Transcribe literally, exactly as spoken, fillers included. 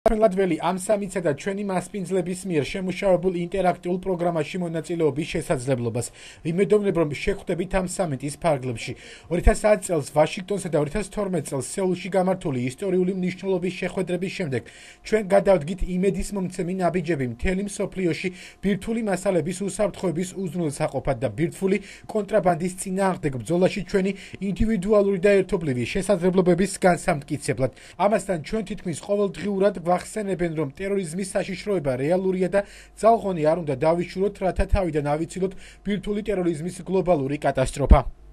Ლადველი ამ სამიცა და ჩვენი მასპინძლების მიერ შემუშავებულ ინტერაქტიულ პროგრამაში მონაწილეობის შესაძლებლობას. ვიმედოვნებ, რომ შეხვდებით ამ სამიტის ფარგლებში. ორი ათას ათი წელს ვაშინგტონსა და ორი ათას თორმეტ წელს სეულში გამართული ისტორიული მნიშვნელობის შეხვედრების შემდეგ ჩვენ გადავდგით იმედის მომცემი ნაბიჯები მთელი მსოფლიოში ბირთვული მასალების უსაფრთხოების უზრუნველსაყოფად და ბირთვული კონტრაბანდის წინააღმდეგ ბრძოლაში ჩვენი ინდივიდუალური და ერთობლივი შესაძლებლობების განსამტკიცებლად. ამასთან ჩვენ თითქმის ყოველდღიურად ვახსენებენ, რომ ტერორიზმის საშიშროება რეალურია და ძალღონი არ უნდა დავიშუროთ, რათა თავიდან ავიცილოთ ბირთვული ტერორიზმის გლობალური კატასტროფა.